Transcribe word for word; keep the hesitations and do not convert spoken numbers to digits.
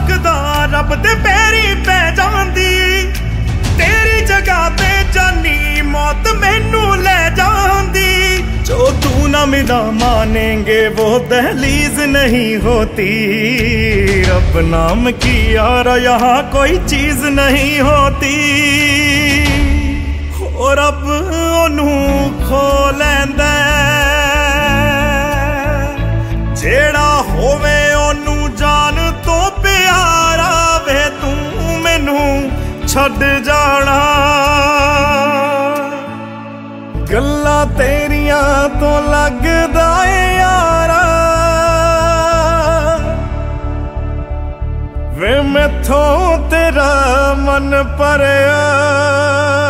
लगदा रब दे पैरी पै जांदी। तेरी जगह ते जानी मौत मैनू ले जांदी। जो तू ना मिला मानेंगे वो दहलीज नहीं होती। रब नाम की यार यहाँ कोई चीज नहीं होती। और रब ओनू खो लैंदा जेड़ा होवे ओनू जान तो प्यारा वे। तू मैनू छड़ जाना गल्लां तेरियां तो लगदा ए यारा। वे मैथों तेरा मन भरिया।